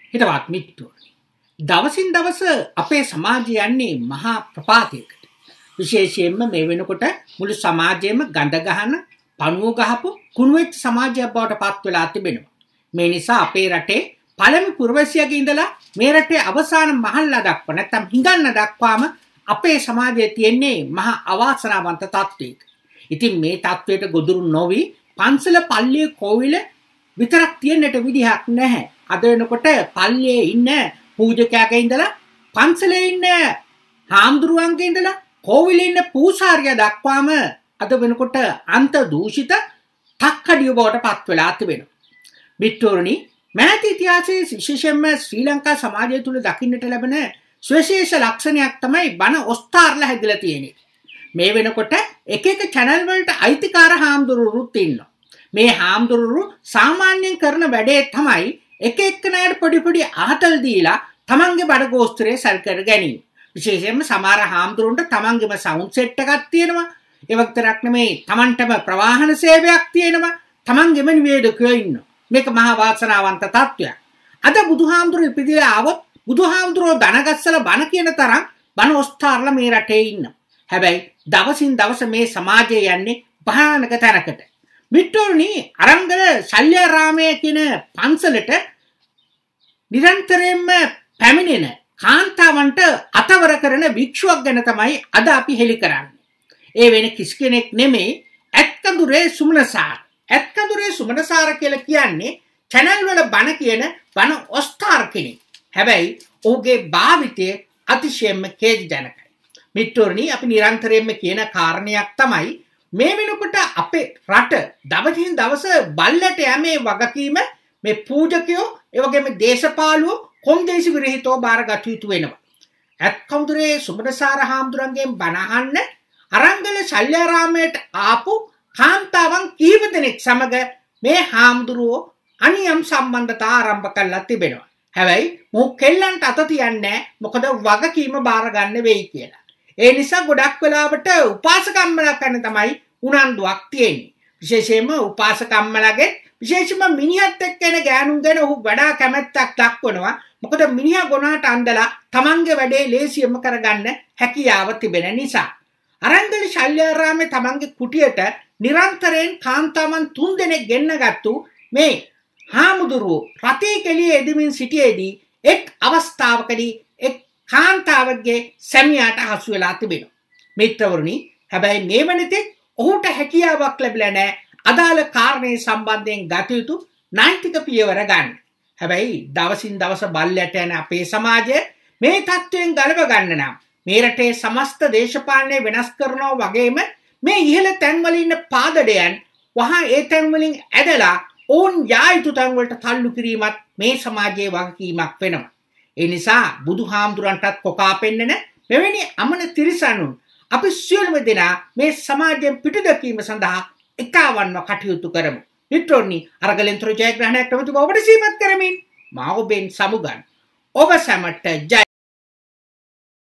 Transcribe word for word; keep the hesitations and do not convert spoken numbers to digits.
හිතවත් මිත්‍රෝනි. දවසින් දවස අපේ සමාජය යන්නේ මහා ප්‍රපාතයකට. විශේෂයෙන්ම මේ වෙනකොට මුළු සමාජයේම ගඳ ගහන, පණුව ගහපු කුණු වෙච්ච සමාජයක් බවට පත් වෙලා තිබෙනවා. මේ නිසා අපේ රටේ පළමු පුරවැසියාගේ ඉඳලා මේ රටේ අවසාන මහල්ලා දක්වා නැත්නම් හිඟන්න දක්වාම අපේ සමාජයේ තියෙන්නේ මහා අවාසනාවන්ත තත්ත්වයක. ඉතින් මේ තත්ත්වයට ගොදුරු නොවි පන්සල පල්ලිය කෝවිල විතරක් තියෙන්නට විදිහක් නැහැ. අද වෙනකොට පල්ලියේ ඉන්න පූජකයාගේ ඉඳලා පන්සලේ ඉන්න හාමුදුරුවන්ගේ ඉඳලා කෝවිලේ ඉන්න පූසාරියා දක්වාම අද වෙනකොට අන්ත දූෂිත තක්කඩිය බවට පත් වෙලා තිබෙනවා. මිත්‍රෝනි, මෑත ඉතිහාසයේ විශේෂයෙන්ම ශ්‍රී ලංකා සමාජය තුළ දකින්නට ලැබෙන ස්වශේෂ ලක්ෂණයක් තමයි බණ ඔස්තාරලා හැදිලා තියෙන්නේ. මේ වෙනකොට එක එක channel වලට අයිතිකාර හාමුදුරුවරුත් ඉන්නවා. මේ හාමුදුරුවරු සාමාන්‍යයෙන් කරන වැඩේ තමයි එක එක්කෙනාට පොඩි පොඩි ආතල් දීලා තමන්ගේ බඩ ගෝස්තරේ සල් කර ගැනීම. විශේෂයෙන්ම සමහර හාමුදුරුවන්ට තමන්ගේම සවුන්ඩ් සෙට් එකක් තියෙනවා. ඒ වගේතරක් නෙමෙයි තමන්ටම ප්‍රවාහන සේවයක් තියෙනවා. තමන්ගේම නිවේදකයෝ ඉන්නවා. මේක මහා වාසනාවන්ත තත්ත්වයක්. අද බුදුහාමුදුරුවෝ ඉපදිලා ආවොත් බුදුහාමුදුරුවෝ දනගස්සලා බණ කියන තරම් බණ ඔස්තාරලා මේ රටේ ඉන්නවා. හැබැයි දවසින් දවස මේ සමාජය යන්නේ භයානක තැනකට. මිත්‍රෝනි, අරංගල ශල්‍යාරාමයේ කියන පන්සලට නිරන්තරයෙන්ම පැමිණෙන කාන්තාවන්ට අතවර කරන භික්ෂුවක් ගැන තමයි අද අපි හෙළි කරන්නේ. ඒ වෙන කිසි කෙනෙක් නෙමෙයි, ඇත්කඳුරේ සුමනසාර. ඇත්කඳුරේ සුමනසාර කියලා කියන්නේ channel වල බණ කියන බණ ඔස්තාර කෙනෙක්. හැබැයි ඔහුගේ භාවිතය අතිශයින්ම ඛේදජනකයි. මිත්‍රෝනි, අපි නිරන්තරයෙන්ම කියන කාරණයක් තමයි මේ වෙනකොට අපේ රට දවසින් දවස බල්ලට යමේ වගකීම මේ පූජකයෝ ඒ වගේම දේශපාලුවෝ කොන්දේසි විරහිතව බාරගත යුතු වෙනවා. ඇත්කඳුරේ සුමනසාර හාමුදුරන්ගෙන් බණ අහන්න අරංගල ශල්‍යාරාමයට ආපු කාන්තාවන් කීප දෙනෙක් සමග මේ හාමුදුරුවෝ අනියම් සම්බන්ධතා ආරම්භ කළා තිබෙනවා. හැබැයි මොහු කෙල්ලන්ට අත තියන්නේ මොකද වගකීම බාර ගන්න වෙයි කියලා. ඒ නිසා ගොඩක් වෙලාවට උපාසකම්මලා කරන තමයි උනන්දුවක් තියෙන්නේ. විශේෂයෙන්ම උපාසකම්මලාගේ විශේෂයෙන්ම මිනිහත් එක්ක එන ගෑනුන් ගැන ඔහු වඩා කැමැත්තක් දක්වනවා. මොකද මිනිහා ගොනාට අන්දලා තමන්ගේ වැඩේ ලේසියෙන්ම කරගන්න හැකියාව තිබෙන නිසා. අරංගල ශල්‍යාරාමේ තමන්ගේ කුටියට නිරන්තරයෙන් කාන්තාවන් තුන් දෙනෙක් ගෙන්නගත්තු මේ හාමුදුරුවෝ රතේ කෙලියේ එදමින් සිටියේදී එක් අවස්ථාවකදී එක් කාන්තාවගේ සැමියාට හසු වෙලා තිබෙනවා. මිත්‍රවරුනි, හැබැයි මේ වෙනතෙක් ඔහුට හැකියාවක් ලැබිලා නැහැ අදාළ කාරණේ සම්බන්ධයෙන් ගත යුතු නෛතික පියවර ගන්න. හැබැයි දවසින් දවස බල්ලට යන අපේ සමාජය මේ තත්ත්වයෙන් ගලව ගන්න නම් මේ රටේ සමස්ත දේශපාලනය වෙනස් කරනවා වගේම මේ ඉහළ තැන්වල ඉන්න පාදඩයන් වහා ඒ තැන්වලින් ඇදලා ඔවුන් යා යුතු තැන්වලට තල්ලු කිරීමත් මේ සමාජයේ වගකීමක් වෙනවා. ඒ නිසා බුදුහාමුදුරන්ටත් කොකා පෙන්නන මෙවැනි අමන තිරිසනුන් අපි සියලුම දෙනා මේ සමාජයෙන් පිටුදැකීම සඳහා එකවන්ව කටයුතු කරමු. මිත්‍රෝනි, අරගලෙන්තර ජයග්‍රහණයක් ප්‍රමුඛ ඔබට සීමත් කරමින් මා ඔබෙන් සමුගන්. ඔබ සැමට ජය.